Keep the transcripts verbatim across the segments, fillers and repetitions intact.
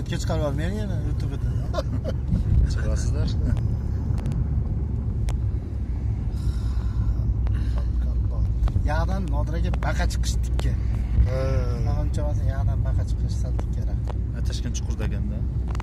suratga chiqarib olmang yana YouTube'da. Chiqasizlar. Yağdan Nodiraga baqa chiqish tikka. Ha. Menimcha bo'lsa yağdan baqa chiqish sal tikkaroq. Atashgan chuqurda ekanda.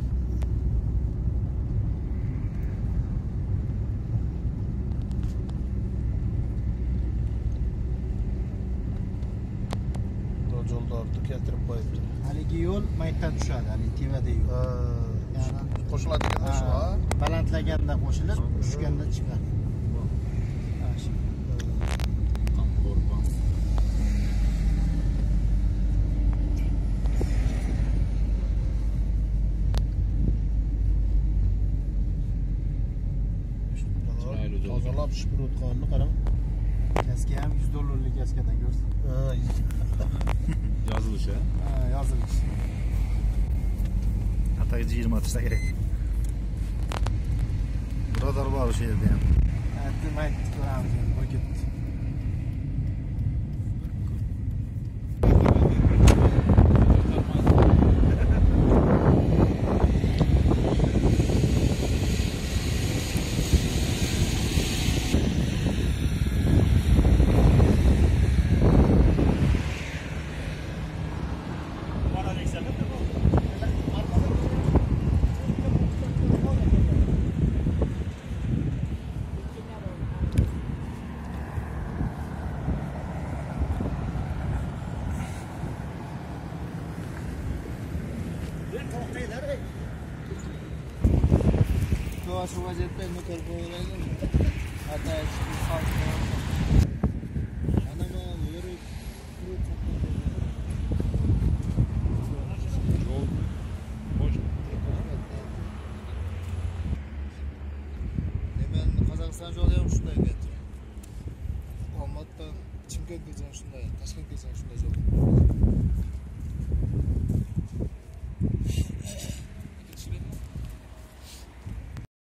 Yo'llarni keltirib qo'yibdi. Haligi yo'l maytdan tushadi, haligi tevada yo'l. Ha. Qo'shiladigan shu, ha. Balandlaganda qo'shilib, tushganda chiqadi. Ha, shu. Tozalab shipirayotganini qarang. Gaska ham yuz dollarlik gaskadan ko'rsin. Ha. Yozilish, ha, yozilish. Ataga yigirma atishsa kerak. Birodar bor o'sha yerda ham. Ha, demak, ko'ramiz endi bu ketdi. Şu vaziyette motor koyulaydı mı? Hatta eski sağ koyulaydı. Anama yürü, yürü çok yol boş. Hemen Kazakistan yolu hem şunday getir. Olmadı Çimkent geçen şunday, Taşkent geçen şunday yol.